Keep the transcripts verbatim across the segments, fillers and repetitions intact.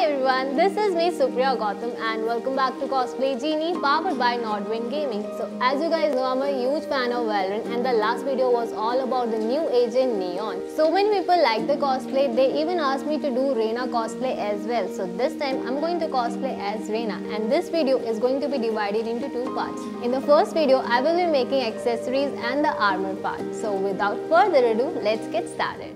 everyone, this is me Supriya Gautam and welcome back to Cosplay Genie powered by Nordwind Gaming. So as you guys know, I'm a huge fan of Valorant and the last video was all about the new agent Neon. So many people like the cosplay, they even asked me to do Reyna cosplay as well. So this time I'm going to cosplay as Reyna and this video is going to be divided into two parts. In the first video, I will be making accessories and the armor part. So without further ado, let's get started.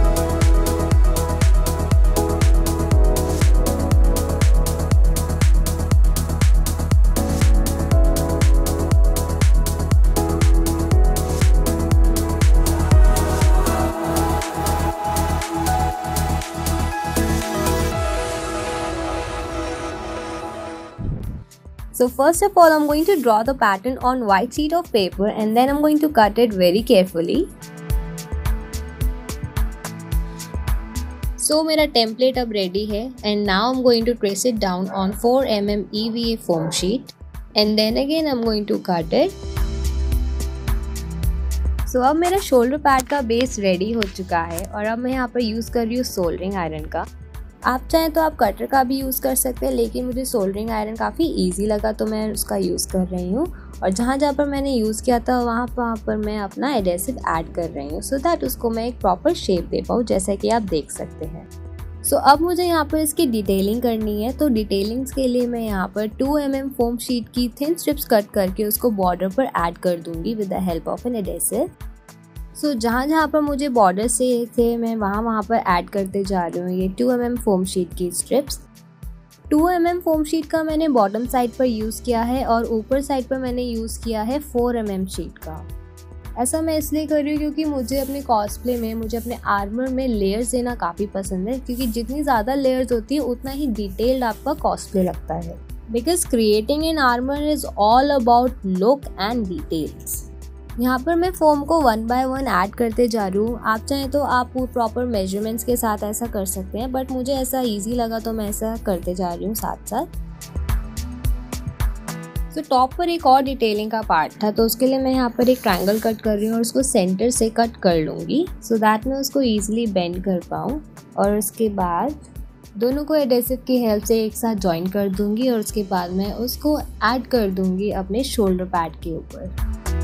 So first of all, I'm going to draw the pattern on white sheet of paper and then I'm going to cut it very carefully. So मेरा template अब ready है and now I'm going to trace it down on four millimeter E V A foam sheet and then again I'm going to cut it. So अब मेरा shoulder pad का base ready हो चुका है और अब मैं यहाँ पर use कर रही हूँ soldering iron का. आप चाहें तो आप कटर का भी यूज़ कर सकते हैं, लेकिन मुझे सोल्डरिंग आयरन काफ़ी इजी लगा तो मैं उसका यूज़ कर रही हूँ. और जहाँ जहाँ पर मैंने यूज़ किया था वहाँ वहाँ पर मैं अपना एडेसिव ऐड कर रही हूँ सो दैट उसको मैं एक प्रॉपर शेप दे पाऊँ, जैसा कि आप देख सकते हैं. सो so, अब मुझे यहाँ पर इसकी डिटेलिंग करनी है. तो डिटेलिंग्स के लिए मैं यहाँ पर two M M foam sheet की थिन स्ट्रिप्स कट करके उसको बॉर्डर पर ऐड कर दूँगी with the help of an adhesive. So so, जहाँ जहाँ पर मुझे बॉर्डर से थे मैं वहाँ वहाँ पर ऐड करते जा रही हूँ ये two M M foam sheet की strips. Two M M foam sheet का मैंने बॉटम साइड पर यूज़ किया है और ऊपर साइड पर मैंने यूज़ किया है फोर एम एम शीट का. ऐसा मैं इसलिए कर रही हूँ क्योंकि मुझे अपने कॉस्प्ले में मुझे अपने आर्मर में लेयर्स देना काफ़ी पसंद है, क्योंकि जितनी ज़्यादा लेयर्स होती है उतना ही डिटेल्ड आपका कॉस्प्ले लगता है. Because creating an armour is all about look and details. यहाँ पर मैं फोम को वन बाय वन ऐड करते जा रही हूँ. आप चाहें तो आप प्रॉपर मेजरमेंट्स के साथ ऐसा कर सकते हैं, बट मुझे ऐसा इजी लगा तो मैं ऐसा करते जा रही हूँ साथ साथ. तो टॉप पर एक और डिटेलिंग का पार्ट था तो उसके लिए मैं यहाँ पर एक ट्रायंगल कट कर रही हूँ और उसको सेंटर से कट कर लूँगी सो दैट मैं उसको ईजिली बेंड कर पाऊँ. और उसके बाद दोनों को एडेसिव की हेल्प से एक साथ जॉइन कर दूँगी और उसके बाद मैं उसको ऐड कर दूँगी अपने शोल्डर पैड के ऊपर.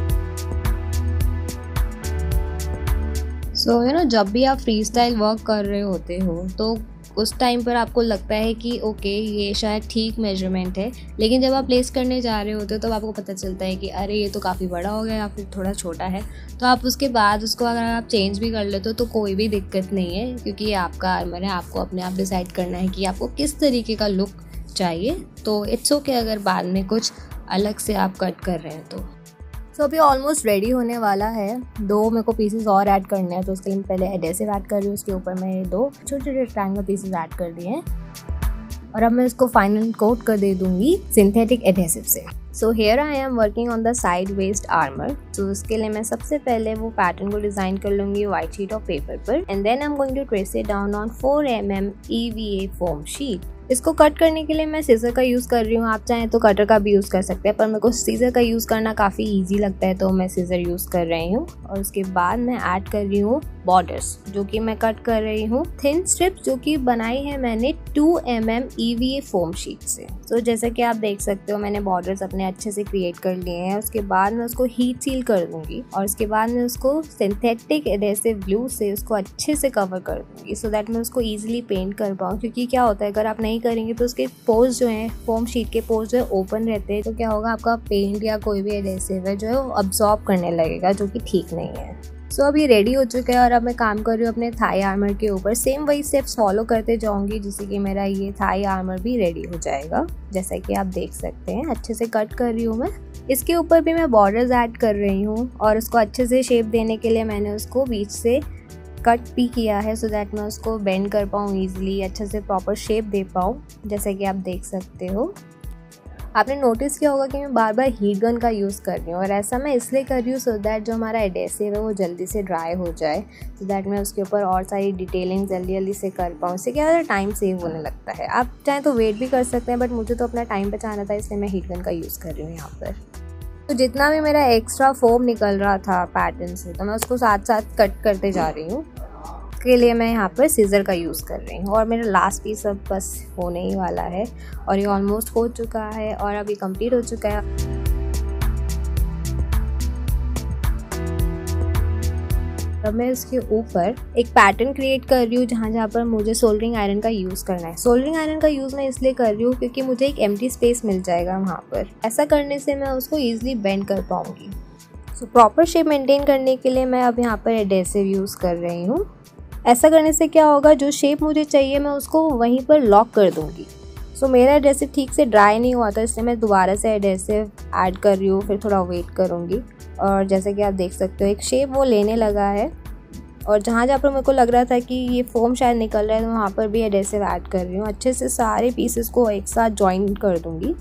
सो यू नो जब भी आप फ्री स्टाइल वर्क कर रहे होते हो तो उस टाइम पर आपको लगता है कि ओके ये शायद ठीक मेजरमेंट है, लेकिन जब आप प्लेस करने जा रहे होते हो तो आपको पता चलता है कि अरे ये तो काफ़ी बड़ा हो गया या फिर थोड़ा छोटा है. तो आप उसके बाद उसको अगर आप चेंज भी कर लेते हो तो कोई भी दिक्कत नहीं है, क्योंकि ये आपका आर्मर है. आपको अपने आप डिसाइड करना है कि आपको किस तरीके का लुक चाहिए. तो इट्स ओके अगर बाद में कुछ अलग से आप कट कर रहे हैं तो. सो so, अभी ऑलमोस्ट रेडी होने वाला है. दो मेरे को पीसेस और ऐड करने हैं तो उसके लिए मैं पहले एडेसिव ऐड कर रही हूँ. उसके ऊपर मैं दो छोटे छोटे ट्रायंगल पीसेस ऐड कर दिए हैं और अब मैं इसको फाइनल कोट कर दे दूँगी सिंथेटिक एडेसिव से. So here I am working on the side waist armour. तो उसके लिए मैं सबसे पहले वो पैटर्न को डिज़ाइन कर लूँगी वाइट शीट ऑफ पेपर पर and then I am going to trace it down on four M M E V A foam sheet. इसको कट करने के लिए मैं सीजर का यूज़ कर रही हूँ. आप चाहें तो कटर का भी यूज़ कर सकते हैं, पर मेरे को सीजर का यूज़ करना काफ़ी इजी लगता है तो मैं सीजर यूज़ कर रही हूँ. और उसके बाद मैं ऐड कर रही हूँ बॉर्डर्स, जो कि मैं कट कर रही हूँ थिन स्ट्रिप्स जो कि बनाई है मैंने two M M E V A foam sheet से. तो जैसा कि आप देख सकते हो मैंने बॉर्डर्स अपने अच्छे से क्रिएट कर लिए हैं. उसके बाद मैं उसको हीट सील कर दूँगी और उसके बाद मैं उसको सिंथेटिक एडेसिव ग्लू से उसको अच्छे से कवर कर दूँगी सो दैट मैं उसको ईजिली पेंट कर पाऊँ. क्योंकि क्या होता है अगर आप नहीं करेंगे तो उसके पोर्स जो हैं फोम शीट के पोर्स जो है ओपन रहते हैं, तो क्या होगा आपका पेंट या कोई भी एडेसिव है जो है वो अब्सॉर्ब करने लगेगा, जो कि ठीक नहीं है. सो so, अभी रेडी हो चुका है और अब मैं काम कर रही हूँ अपने थाई आर्मर के ऊपर. सेम वही स्टेप्स फॉलो करते जाऊँगी जिससे कि मेरा ये थाई आर्मर भी रेडी हो जाएगा. जैसा कि आप देख सकते हैं अच्छे से कट कर रही हूँ मैं. इसके ऊपर भी मैं बॉर्डर्स ऐड कर रही हूँ और उसको अच्छे से शेप देने के लिए मैंने उसको बीच से कट भी किया है सो दैट मैं उसको बेंड कर पाऊँ ईजिली, अच्छे से प्रॉपर शेप दे पाऊँ, जैसा कि आप देख सकते हो. आपने नोटिस किया होगा कि मैं बार बार हीट गन का यूज़ कर रही हूँ और ऐसा मैं इसलिए कर रही हूँ सो दैट जो हमारा एडेसिव है वो जल्दी से ड्राई हो जाए, सो दैट मैं उसके ऊपर और सारी डिटेलिंग जल्दी जल्दी से कर पाऊँ. इससे क्या होता है टाइम सेव होने लगता है. आप चाहें तो वेट भी कर सकते हैं, बट मुझे तो अपना टाइम बचाना था इसलिए मैं हीट गन का यूज़ कर रही हूँ यहाँ पर. तो जितना भी मेरा एक्स्ट्रा फोम निकल रहा था पैटर्न से तो मैं उसको साथ साथ कट करते जा रही हूँ. उसके लिए मैं यहाँ पर सीज़र का यूज़ कर रही हूँ। और मेरा लास्ट पीस अब बस होने ही वाला है और ये ऑलमोस्ट हो चुका है और अभी कंप्लीट हो चुका है। अब मैं इसके ऊपर एक पैटर्न क्रिएट कर रही हूँ जहाँ जहाँ पर मुझे सोल्डरिंग आयरन का यूज़ करना है। सोल्डरिंग आयरन का यूज़ मैं इसलिए कर रही हूँ क्योंकि मुझे एक एम्प्टी स्पेस मिल जाएगा वहाँ पर। ऐसा करने से मैं उसको ईजिली बेंड कर पाऊँगी। सो प्रॉपर शेप मेंटेन करने के लिए मैं अब यहाँ पर एडेसिव यूज़ कर रही हूँ। ऐसा करने से क्या होगा, जो शेप मुझे चाहिए मैं उसको वहीं पर लॉक कर दूँगी। सो so, मेरा एडेसिव ठीक से ड्राई नहीं हुआ था, इसलिए मैं दोबारा से एडेसिव ऐड कर रही हूँ, फिर थोड़ा वेट करूँगी। और जैसे कि आप देख सकते हो एक शेप वो लेने लगा है। और जहाँ जहाँ पर मेरे को लग रहा था कि ये फोम शायद निकल रहा है, तो वहाँ पर भी एडेसिव ऐड कर रही हूँ। अच्छे से सारे पीसेस को एक साथ जॉइन कर दूँगी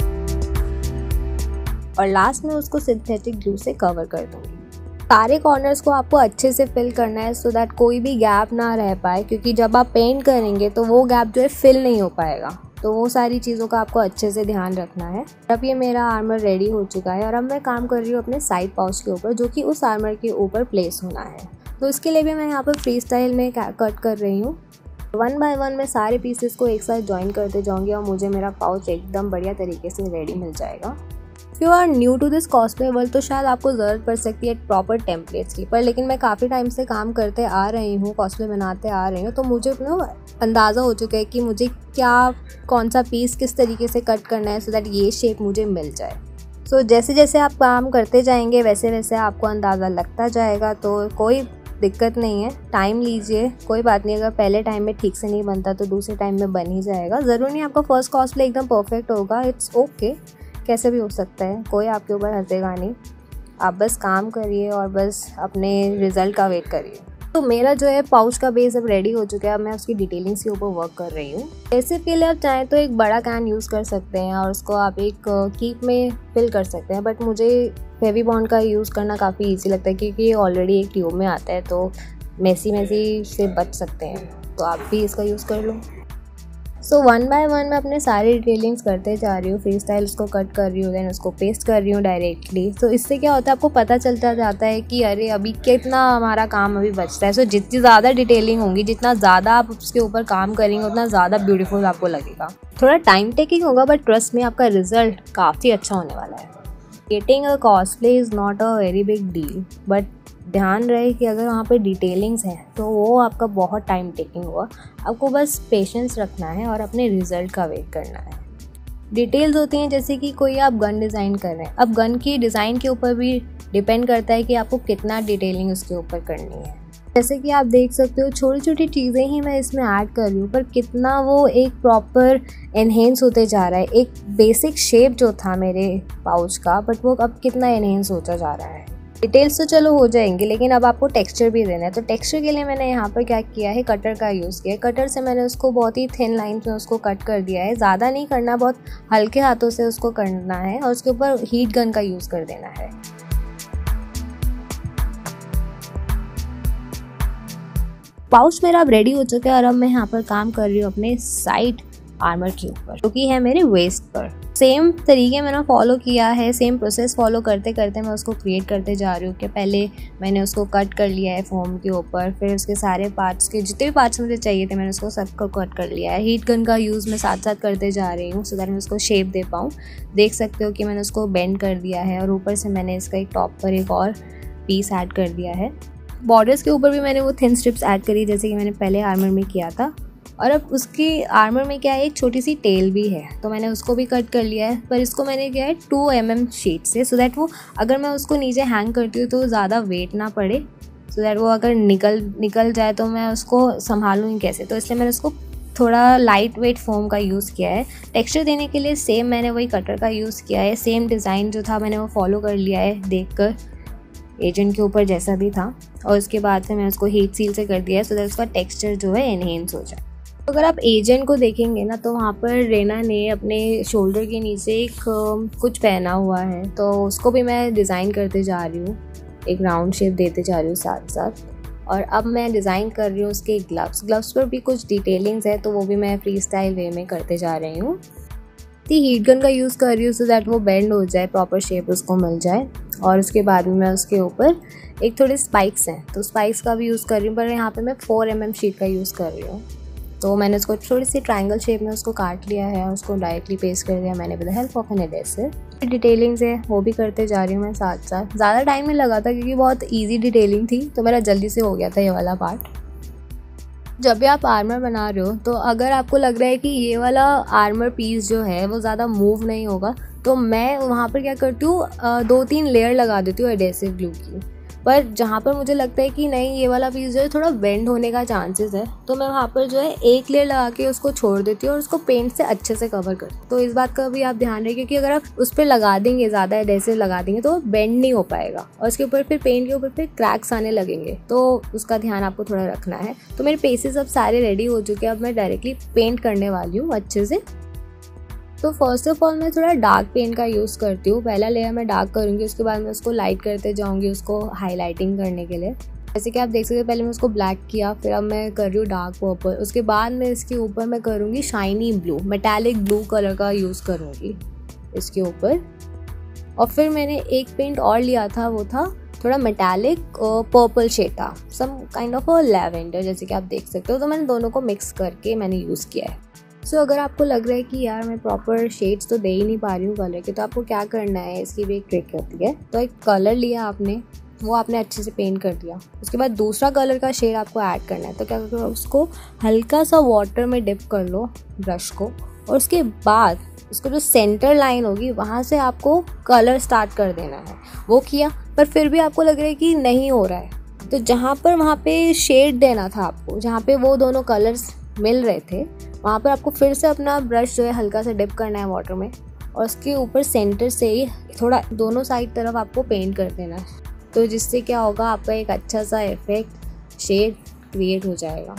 और लास्ट में उसको सिंथेटिक ग्लू से कवर कर दूँगी। सारे कॉर्नर्स को आपको अच्छे से फिल करना है सो दैट कोई भी गैप ना रह पाए, क्योंकि जब आप पेंट करेंगे तो वो गैप जो है फिल नहीं हो पाएगा। तो वो सारी चीज़ों का आपको अच्छे से ध्यान रखना है। अब ये मेरा आर्मर रेडी हो चुका है और अब मैं काम कर रही हूँ अपने साइड पाउच के ऊपर, जो कि उस आर्मर के ऊपर प्लेस होना है। तो इसके लिए भी मैं यहाँ पर फ्री स्टाइल में कट कर रही हूँ। वन बाय वन मैं सारे पीसेस को एक साथ ज्वाइन करते जाऊँगी और मुझे मेरा पाउच एकदम बढ़िया तरीके से रेडी मिल जाएगा। If you are new to this cosplay world तो शायद आपको ज़रूरत पड़ सकती है प्रॉपर टेम्पलेट्स की, पर लेकिन मैं काफ़ी टाइम से काम करते आ रही हूँ, कॉस्प्ले बनाते आ रही हूँ, तो मुझे ना अंदाज़ा हो चुका है कि मुझे क्या कौन सा पीस किस तरीके से कट करना है सो दैट ये शेप मुझे मिल जाए। सो so, जैसे जैसे आप काम करते जाएंगे वैसे वैसे आपको अंदाज़ा लगता जाएगा, तो कोई दिक्कत नहीं है, टाइम लीजिए, कोई बात नहीं। अगर पहले टाइम में ठीक से नहीं बनता तो दूसरे टाइम में बन ही जाएगा। ज़रूरी नहीं आपका फर्स्ट कॉस्प्ले एकदम परफेक्ट होगा, इट्स ओके, कैसे भी हो सकता है, कोई आपके ऊपर हंसेगा नहीं। आप बस काम करिए और बस अपने रिज़ल्ट का वेट करिए। तो मेरा जो है पाउच का बेस अब रेडी हो चुका है। अब मैं उसकी डिटेलिंग्स के ऊपर वर्क कर रही हूँ। ऐसे के लिए आप चाहें तो एक बड़ा कैन यूज़ कर सकते हैं और उसको आप एक कीप में फिल कर सकते हैं, बट मुझे फेवी बॉन्ड का यूज़ करना काफ़ी इजी लगता है क्योंकि ये ऑलरेडी एक ट्यूब में आता है, तो मेसी मेसी से बच सकते हैं। तो आप भी इसका यूज़ कर लो। सो वन बाय वन मैं अपने सारे डिटेलिंग्स करते जा रही हूँ। फ्री स्टाइल उसको कट कर रही हूँ, देन उसको पेस्ट कर रही हूँ डायरेक्टली। तो इससे क्या होता है, आपको पता चलता जाता है कि अरे अभी कितना हमारा काम अभी बचता है। सो so, जितनी ज़्यादा डिटेलिंग होंगी, जितना ज़्यादा आप उसके ऊपर काम करेंगे, उतना ज़्यादा ब्यूटीफुल आपको लगेगा। थोड़ा टाइम टेकिंग होगा बट ट्रस्ट में आपका रिजल्ट काफ़ी अच्छा होने वाला है। Creating a cosplay is not a very big deal, but ध्यान रहे कि अगर वहाँ पे डिटेलिंग्स हैं तो वो आपका बहुत टाइम टेकिंग हुआ। आपको बस पेशेंस रखना है और अपने रिज़ल्ट का वेट करना है। डिटेल्स होती हैं जैसे कि कोई आप गन डिज़ाइन कर रहे हैं, अब गन की डिज़ाइन के ऊपर भी डिपेंड करता है कि आपको कितना डिटेलिंग उसके ऊपर करनी है। जैसे कि आप देख सकते हो छोटी छोटी चीज़ें ही मैं इसमें ऐड कर रही हूँ, पर कितना वो एक प्रॉपर एनहेंस होते जा रहा है। एक बेसिक शेप जो था मेरे पाउच का, बट वो अब कितना एनहेंस होता जा रहा है। डिटेल्स तो चलो हो जाएंगे, लेकिन अब आपको टेक्सचर भी देना है। तो टेक्सचर के लिए मैंने यहाँ पर क्या किया है, कटर का यूज़ किया है। कटर से मैंने उसको बहुत ही थिन लाइन्स में उसको कट कर दिया है। ज़्यादा नहीं करना, बहुत हल्के हाथों से उसको करना है और उसके ऊपर हीट गन का यूज़ कर देना है। पाउच मेरा अब रेडी हो चुका है और अब मैं यहाँ पर काम कर रही हूँ अपने साइड आर्मर के ऊपर, जो कि है मेरे वेस्ट पर। सेम तरीके मैंने फॉलो किया है, सेम प्रोसेस फॉलो करते करते मैं उसको क्रिएट करते जा रही हूँ कि पहले मैंने उसको कट कर लिया है फोम के ऊपर, फिर उसके सारे पार्ट्स के जितने भी पार्ट्स मुझे चाहिए थे मैंने उसको सबको कट कर लिया है। हीट गन का यूज़ मैं साथ साथ करते जा रही हूँ सो दैट मैं उसको शेप दे पाऊँ। देख सकते हो कि मैंने उसको बेंड कर दिया है और ऊपर से मैंने इसका एक टॉप पर एक और पीस ऐड कर दिया है। बॉर्डर्स के ऊपर भी मैंने वो थिन स्ट्रिप्स ऐड करी जैसे कि मैंने पहले आर्मर में किया था। और अब उसकी आर्मर में क्या है, एक छोटी सी टेल भी है, तो मैंने उसको भी कट कर लिया है। पर इसको मैंने किया है टू एम एम शीट से, सो दैट वो अगर मैं उसको नीचे हैंग करती हूँ तो ज़्यादा वेट ना पड़े, सो दैट वो अगर निकल निकल जाए तो मैं उसको संभालूँगी कैसे। तो इसलिए मैंने उसको थोड़ा लाइट वेट फोम का यूज़ किया है। टेक्सचर देने के लिए सेम मैंने वही कटर का यूज़ किया है। सेम डिज़ाइन जो था मैंने वो फॉलो कर लिया है देख कर, एजेंट के ऊपर जैसा भी था। और उसके बाद से मैं उसको हीट सील से कर दिया है सो दैट उसका टेक्सचर जो है एनहेंस हो जाए। तो अगर आप एजेंट को देखेंगे ना तो वहाँ पर रेना ने अपने शोल्डर के नीचे एक कुछ पहना हुआ है, तो उसको भी मैं डिज़ाइन करते जा रही हूँ, एक राउंड शेप देते जा रही हूँ साथ साथ। और अब मैं डिज़ाइन कर रही हूँ उसके ग्लव्स ग्लव्स पर भी कुछ डिटेलिंग्स है, तो वो भी मैं फ्री स्टाइल वे में करते जा रही हूँ। हीट गन का यूज़ कर रही हूँ सो दैट वो बेंड हो जाए, प्रॉपर शेप उसको मिल जाए। और उसके बाद में मैं उसके ऊपर एक थोड़े स्पाइक्स हैं तो स्पाइक्स का भी यूज़ कर रही हूँ, पर यहाँ पे मैं फोर एम एम शीट का यूज़ कर रही हूँ। तो मैंने उसको थोड़ी सी ट्रायंगल शेप में उसको काट लिया है और उसको डायरेक्टली पेस्ट कर दिया मैंने with the help of an adhesive. Detailings है वो भी करते जा रही हूँ मैं साथ साथ। ज़्यादा टाइम नहीं लगा था क्योंकि बहुत ईजी डिटेलिंग थी, तो मेरा जल्दी से हो गया था ये वाला पार्ट। जब भी आप आर्मर बना रहे हो तो अगर आपको लग रहा है कि ये वाला आर्मर पीस जो है वो ज़्यादा मूव नहीं होगा, तो मैं वहाँ पर क्या करती हूँ, दो तीन लेयर लगा देती हूँ एडेसिव ग्लू की। पर जहाँ पर मुझे लगता है कि नहीं ये वाला पीस जो है थोड़ा बेंड होने का चांसेस है, तो मैं वहाँ पर जो है एक लेयर लगा के उसको छोड़ देती हूँ और उसको पेंट से अच्छे से कवर करती हूँ। तो इस बात का भी आप ध्यान रखिए कि अगर आप उस पर लगा देंगे, ज़्यादा एडेसिव लगा देंगे तो बेंड नहीं हो पाएगा और उसके ऊपर फिर पेंट के ऊपर फिर क्रैक्स आने लगेंगे, तो उसका ध्यान आपको थोड़ा रखना है। तो मेरे पेसेस अब सारे रेडी हो चुके हैं, अब मैं डायरेक्टली पेंट करने वाली हूँ अच्छे से। तो फर्स्ट ऑफ ऑल मैं थोड़ा डार्क पेंट का यूज़ करती हूँ। पहला लेयर मैं डार्क करूँगी, उसके बाद मैं उसको लाइट करते जाऊँगी उसको हाईलाइटिंग करने के लिए। जैसे कि आप देख सकते हो पहले मैं उसको ब्लैक किया, फिर अब मैं कर रही हूँ डार्क पर्पल। उसके बाद मैं इसके ऊपर मैं करूँगी shiny blue, metallic blue colour का यूज़ करूँगी इसके ऊपर। और फिर मैंने एक पेंट और लिया था, वो था थोड़ा मेटालिक पर्पल शेड था, some kind of a lavender, जैसे कि आप देख सकते हो। तो मैंने दोनों को मिक्स करके मैंने यूज़ किया है। सो so, अगर आपको लग रहा है कि यार मैं प्रॉपर शेड्स तो दे ही नहीं पा रही हूँ कलर के, तो आपको क्या करना है, इसकी भी एक ट्रिक होती है। तो एक कलर लिया आपने, वो आपने अच्छे से पेंट कर दिया, उसके बाद दूसरा कलर का शेड आपको ऐड करना है। तो क्या करो, उसको हल्का सा वाटर में डिप कर लो ब्रश को, और उसके बाद उसको जो सेंटर लाइन होगी वहाँ से आपको कलर स्टार्ट कर देना है। वो किया, पर फिर भी आपको लग रहा है कि नहीं हो रहा है, तो जहाँ पर वहाँ पे शेड देना था आपको, जहाँ पे वो दोनों कलर्स मिल रहे थे, वहाँ पर आपको फिर से अपना ब्रश जो है हल्का सा डिप करना है वाटर में, और उसके ऊपर सेंटर से ही थोड़ा दोनों साइड तरफ आपको पेंट कर देना है। तो जिससे क्या होगा, आपका एक अच्छा सा इफेक्ट शेड क्रिएट हो जाएगा।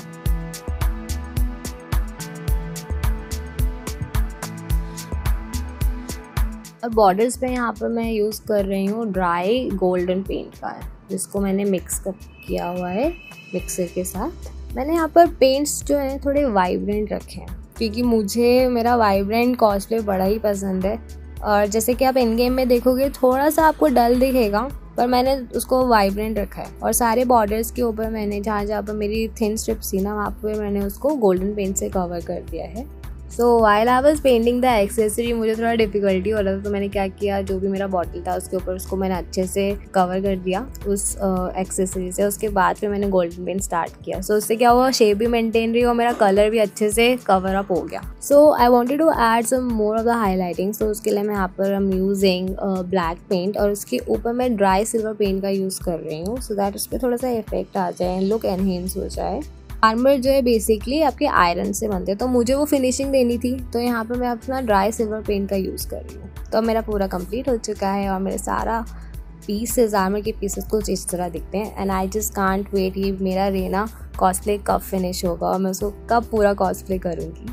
अब बॉर्डर्स पे यहाँ पर मैं यूज़ कर रही हूँ ड्राई गोल्डन पेंट का, जिसको मैंने मिक्स किया हुआ है मिक्सर के साथ। मैंने यहाँ पर पेंट्स जो हैं थोड़े वाइब्रेंट रखे हैं, क्योंकि मुझे मेरा वाइब्रेंट कॉस्प्ले बड़ा ही पसंद है। और जैसे कि आप इन गेम में देखोगे थोड़ा सा आपको डल दिखेगा, पर मैंने उसको वाइब्रेंट रखा है। और सारे बॉर्डर्स के ऊपर मैंने जहाँ जहाँ पर मेरी थिन स्ट्रिप्स थी ना, वहाँ पर मैंने उसको गोल्डन पेंट से कवर कर दिया है। So while I was painting the accessory, मुझे थोड़ा डिफिकल्टी हो रहा था, तो मैंने क्या किया, जो भी मेरा बॉटल था उसके ऊपर उसको मैंने अच्छे से कवर कर दिया उस एक्सेसरी uh, से। उसके बाद फिर मैंने गोल्डन पेंट स्टार्ट किया। सो so, उससे क्या हुआ, शेप भी मेंटेन रही और मेरा कलर भी अच्छे से कवर अप हो गया। So I wanted to add some more of the highlighting. So उसके लिए मैं यहाँ पर I am using black paint, और उसके ऊपर मैं ड्राई सिल्वर पेंट का यूज़ कर रही हूँ, सो दैट उस पर थोड़ा सा इफेक्ट आ जाए, लुक एनहेंस हो जाए। आर्मर जो है बेसिकली आपके आयरन से बनते हैं, तो मुझे वो फिनिशिंग देनी थी, तो यहाँ पे मैं अपना ड्राई सिल्वर पेंट का यूज़ कर रही हूँ। तो मेरा पूरा कंप्लीट हो चुका है और मेरे सारा पीसेस, आर्मर के पीसेस कुछ इस तरह दिखते हैं। And I just can't wait, ये मेरा रेना कॉस्प्ले कब फिनिश होगा और मैं उसको कब पूरा कॉस्प्ले करूँगी।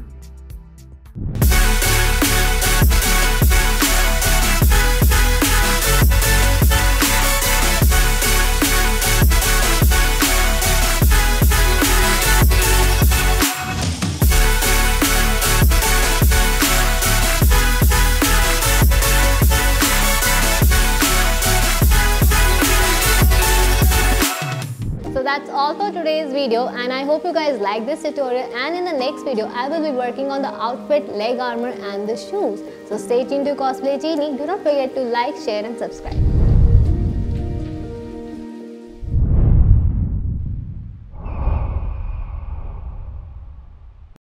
So that's all for today's video, and I hope you guys like this tutorial, and in the next video I will be working on the outfit, leg armor and the shoes. So stay tuned to Cosplay Genie. Do not forget to like, share and subscribe.